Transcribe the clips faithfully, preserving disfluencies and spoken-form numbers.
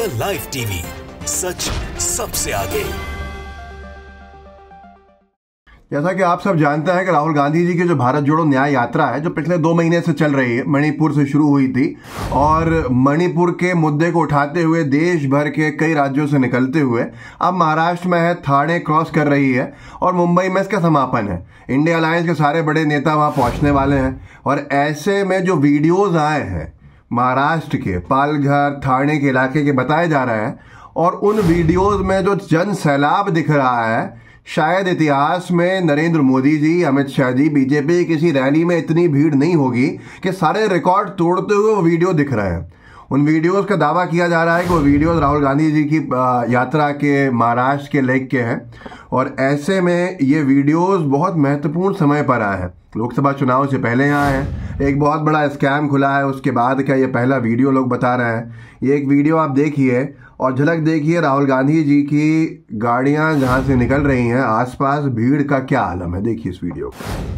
The live TV, सच सबसे आगे। जैसा कि आप सब जानते हैं कि राहुल गांधी जी की जो भारत जोड़ो न्याय यात्रा है, जो पिछले दो महीने से चल रही है, मणिपुर से शुरू हुई थी और मणिपुर के मुद्दे को उठाते हुए देश भर के कई राज्यों से निकलते हुए अब महाराष्ट्र में है, ठाणे क्रॉस कर रही है और मुंबई में इसका समापन है। इंडिया अलायंस के सारे बड़े नेता वहां पहुंचने वाले हैं और ऐसे में जो वीडियोज आए हैं महाराष्ट्र के पालघर ठाणे के इलाके के बताए जा रहे हैं और उन वीडियोज में जो जन सैलाब दिख रहा है, शायद इतिहास में नरेंद्र मोदी जी, अमित शाह जी, बीजेपी की किसी रैली में इतनी भीड़ नहीं होगी कि सारे रिकॉर्ड तोड़ते हुए वो वीडियो दिख रहे हैं। उन वीडियोस का दावा किया जा रहा है कि वो वीडियोस राहुल गांधी जी की यात्रा के महाराष्ट्र के लेक के हैं और ऐसे में ये वीडियोस बहुत महत्वपूर्ण समय पर आए हैं। लोकसभा चुनाव से पहले आए हैं, एक बहुत बड़ा स्कैम खुला है, उसके बाद का ये पहला वीडियो लोग बता रहे हैं। ये एक वीडियो आप देखिए और झलक देखिए राहुल गांधी जी की गाड़ियां जहां से निकल रही हैं, आसपास भीड़ का क्या आलम है, देखिए इस वीडियो को।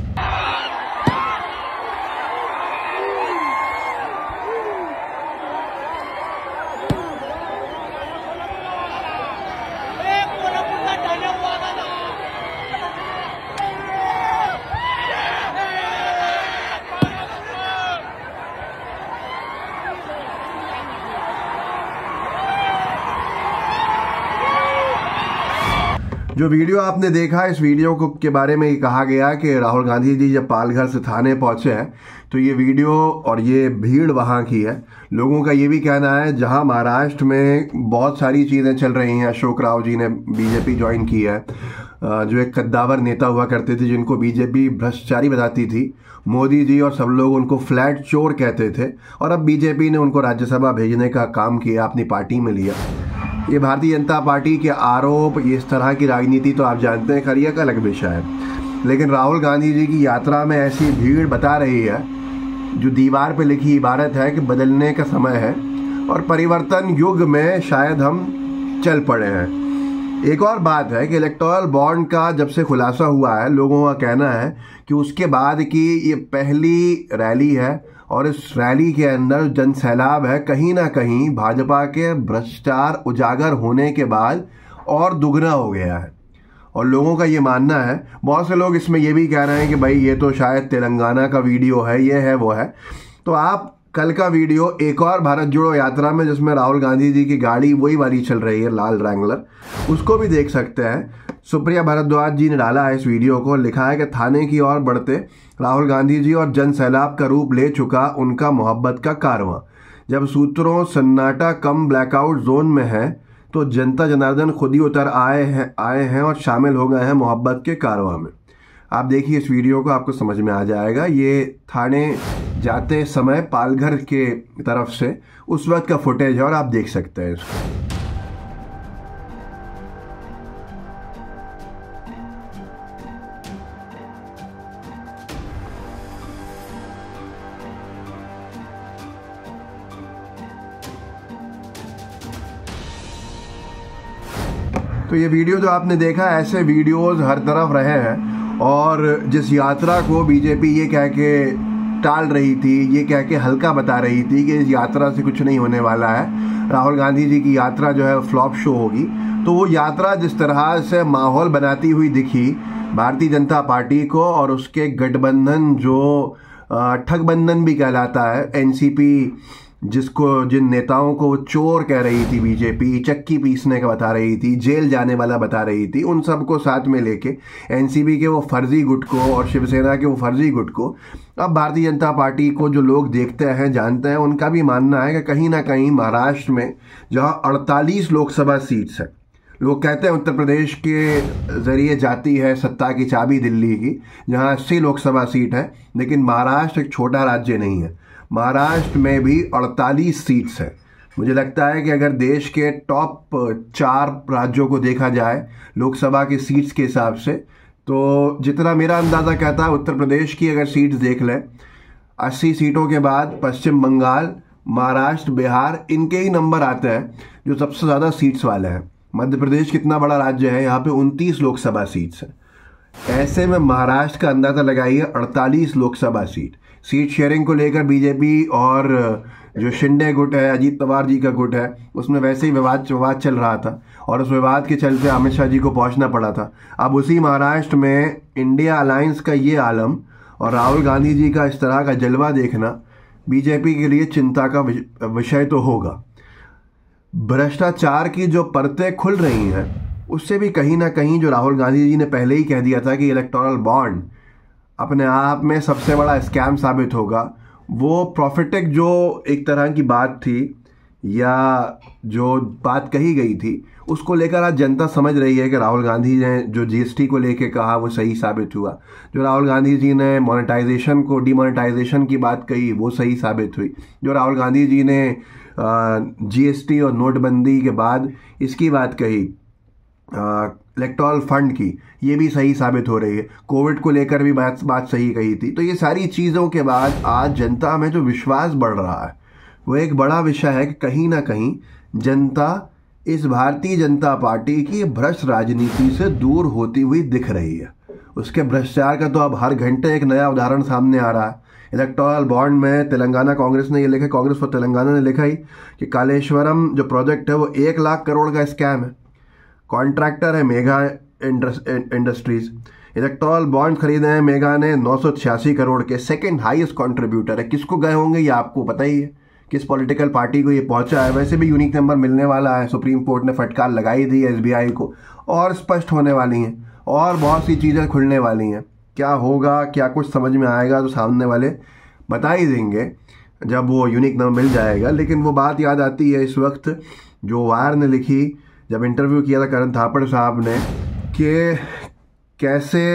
जो वीडियो आपने देखा, इस वीडियो को के बारे में ये कहा गया कि राहुल गांधी जी जब पालघर से थाने पहुंचे हैं तो ये वीडियो और ये भीड़ वहां की है। लोगों का ये भी कहना है जहां महाराष्ट्र में बहुत सारी चीज़ें चल रही हैं, अशोक राव जी ने बीजेपी ज्वाइन की है, जो एक कद्दावर नेता हुआ करते थे जिनको बीजेपी भ्रष्टाचारी बताती थी, मोदी जी और सब लोग उनको फ्लैट चोर कहते थे और अब बीजेपी ने उनको राज्यसभा भेजने का काम किया, अपनी पार्टी में लिया। ये भारतीय जनता पार्टी के आरोप, ये इस तरह की राजनीति तो आप जानते हैं, खैर का अलग विषय है। लेकिन राहुल गांधी जी की यात्रा में ऐसी भीड़ बता रही है, जो दीवार पे लिखी इबारत है कि बदलने का समय है और परिवर्तन युग में शायद हम चल पड़े हैं। एक और बात है कि इलेक्टोरल बॉन्ड का जब से खुलासा हुआ है, लोगों का कहना है कि उसके बाद की ये पहली रैली है और इस रैली के अंदर जन सैलाब है, कहीं ना कहीं भाजपा के भ्रष्टाचार उजागर होने के बाद और दुगना हो गया है और लोगों का ये मानना है। बहुत से लोग इसमें ये भी कह रहे हैं कि भाई ये तो शायद तेलंगाना का वीडियो है, ये है वो है। तो आप कल का वीडियो एक और भारत जोड़ो यात्रा में जिसमें राहुल गांधी जी की गाड़ी वही वाली चल रही है, लाल रैंगलर, उसको भी देख सकते हैं। सुप्रिया भारद्वाज जी ने डाला है इस वीडियो को, लिखा है कि थाने की ओर बढ़ते राहुल गांधी जी और जन सैलाब का रूप ले चुका उनका मोहब्बत का कारवां। जब सूत्रों सन्नाटा कम ब्लैकआउट जोन में है तो जनता जनार्दन खुद ही उतर आए हैं आए हैं और शामिल हो गए हैं मोहब्बत के कारवां में। आप देखिए इस वीडियो को, आपको समझ में आ जाएगा। ये थाने जाते समय पालघर के तरफ से उस वक्त का फुटेज है और आप देख सकते हैं इसको। तो ये वीडियो जो आपने देखा, ऐसे वीडियोस हर तरफ रहे हैं और जिस यात्रा को बीजेपी ये कह के टाल रही थी, ये कह के हल्का बता रही थी कि इस यात्रा से कुछ नहीं होने वाला है, राहुल गांधी जी की यात्रा जो है फ्लॉप शो होगी, तो वो यात्रा जिस तरह से माहौल बनाती हुई दिखी भारतीय जनता पार्टी को और उसके गठबंधन जो ठगबंधन भी कहलाता है, एनसीपी, जिसको जिन नेताओं को चोर कह रही थी बीजेपी, चक्की पीसने का बता रही थी, जेल जाने वाला बता रही थी, उन सबको साथ में लेके एनसीपी के वो फर्जी गुट को और शिवसेना के वो फर्जी गुट को अब भारतीय जनता पार्टी को जो लोग देखते हैं, जानते हैं, उनका भी मानना है कि कहीं ना कहीं महाराष्ट्र में जहां अड़तालीस लोकसभा सीट्स हैं, लोग कहते हैं उत्तर प्रदेश के जरिए जाती है सत्ता की चाबी दिल्ली की, जहां अस्सी लोकसभा सीट है, लेकिन महाराष्ट्र एक छोटा राज्य नहीं है। महाराष्ट्र में भी अड़तालीस सीट्स है। मुझे लगता है कि अगर देश के टॉप चार राज्यों को देखा जाए लोकसभा की सीट्स के हिसाब से, तो जितना मेरा अंदाज़ा कहता है उत्तर प्रदेश की अगर सीट्स देख लें, अस्सी सीटों के बाद पश्चिम बंगाल, महाराष्ट्र, बिहार, इनके ही नंबर आते हैं जो सबसे ज़्यादा सीट्स वाले हैं। मध्य प्रदेश कितना बड़ा राज्य है, यहाँ पे उनतीस लोकसभा सीट्स हैं। ऐसे में महाराष्ट्र का अंदाजा लगाइए अड़तालीस लोकसभा सीट। सीट शेयरिंग को लेकर बीजेपी और जो शिंदे गुट है, अजीत पवार जी का गुट है, उसमें वैसे ही विवाद विवाद चल रहा था और उस विवाद के चलते अमित शाह जी को पहुंचना पड़ा था। अब उसी महाराष्ट्र में इंडिया अलायंस का ये आलम और राहुल गांधी जी का इस तरह का जलवा देखना बीजेपी के लिए चिंता का विषय तो होगा। भ्रष्टाचार की जो परतें खुल रही हैं उससे भी कहीं ना कहीं जो राहुल गांधी जी ने पहले ही कह दिया था कि इलेक्टोरल बॉन्ड अपने आप में सबसे बड़ा स्कैम साबित होगा, वो प्रॉफिटिक जो एक तरह की बात थी या जो बात कही गई थी उसको लेकर आज जनता समझ रही है कि राहुल गांधी ने जो जीएसटी को लेकर कहा वो सही साबित हुआ। जो राहुल गांधी जी ने मोनेटाइजेशन को डिमोनेटाइजेशन की बात कही वो सही साबित हुई। जो राहुल गांधी जी ने जीएसटी और नोटबंदी के बाद इसकी बात कही इलेक्टोरल फंड की, ये भी सही साबित हो रही है। कोविड को लेकर भी बात बात सही कही थी। तो ये सारी चीज़ों के बाद आज जनता में जो विश्वास बढ़ रहा है वो एक बड़ा विषय है कि कहीं ना कहीं जनता इस भारतीय जनता पार्टी की भ्रष्ट राजनीति से दूर होती हुई दिख रही है। उसके भ्रष्टाचार का तो अब हर घंटे एक नया उदाहरण सामने आ रहा है। इलेक्टोरल बॉन्ड में तेलंगाना कांग्रेस ने ये लिखा, कांग्रेस फॉर तेलंगाना ने लिखा ही कि कालेश्वरम जो प्रोजेक्ट है वो एक लाख करोड़ का स्कैम है। कॉन्ट्रैक्टर है मेगा इंडस्ट्रीज। इलेक्टोरल बॉन्ड खरीदे हैं मेगा ने नौ सौ छियासी करोड़ के, सेकंड हाईएस्ट कंट्रीब्यूटर है। किसको गए होंगे ये आपको पता ही है, किस पॉलिटिकल पार्टी को ये पहुंचा है। वैसे भी यूनिक नंबर मिलने वाला है, सुप्रीम कोर्ट ने फटकार लगाई दी एसबीआई को, और स्पष्ट होने वाली हैं और बहुत सी चीज़ें खुलने वाली हैं। क्या होगा, क्या कुछ समझ में आएगा तो सामने वाले बता ही देंगे जब वो यूनिक नंबर मिल जाएगा। लेकिन वो बात याद आती है इस वक्त जो वार ने लिखी, जब इंटरव्यू किया था करण थापड़ साहब ने, कि कैसे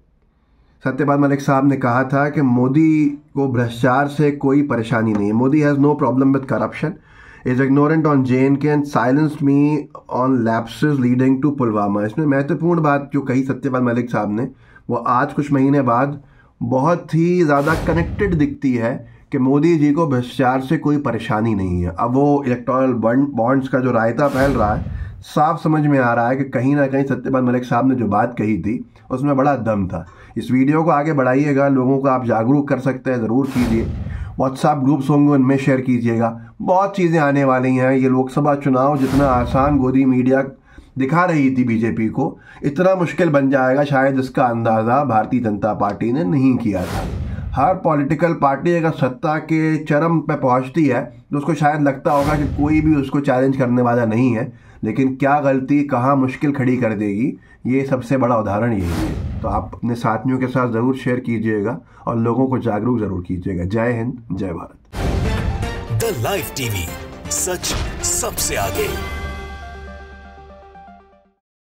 सत्यपाल मलिक साहब ने कहा था कि मोदी को भ्रष्टाचार से कोई परेशानी नहीं है। Modi has no problem with corruption, is ignorant on J and K and silenced me on lapses leading to Pulwama. इसमें महत्वपूर्ण बात जो कही सत्यपाल मलिक साहब ने वो आज कुछ महीने बाद बहुत ही ज़्यादा कनेक्टेड दिखती है कि मोदी जी को भ्रष्टाचार से कोई परेशानी नहीं है। अब वो इलेक्टोरल बॉन्ड्स का जो रायता फैल रहा है, साफ समझ में आ रहा है कि कहीं ना कहीं सत्यपाल मलिक साहब ने जो बात कही थी उसमें बड़ा दम था। इस वीडियो को आगे बढ़ाइएगा, लोगों को आप जागरूक कर सकते हैं, ज़रूर कीजिए। व्हाट्सएप ग्रुप्स होंगे उनमें शेयर कीजिएगा। बहुत चीज़ें आने वाली हैं। ये लोकसभा चुनाव जितना आसान गोदी मीडिया दिखा रही थी बीजेपी को, इतना मुश्किल बन जाएगा शायद इसका अंदाज़ा भारतीय जनता पार्टी ने नहीं किया था। हर पॉलिटिकल पार्टी अगर सत्ता के चरम पे पहुंचती है तो उसको शायद लगता होगा कि कोई भी उसको चैलेंज करने वाला नहीं है, लेकिन क्या गलती कहाँ मुश्किल खड़ी कर देगी, ये सबसे बड़ा उदाहरण यही है। तो आप अपने साथियों के साथ ज़रूर शेयर कीजिएगा और लोगों को जागरूक ज़रूर कीजिएगा। जय हिंद, जय भारत। द लाइव टीवी, सच सबसे आगे।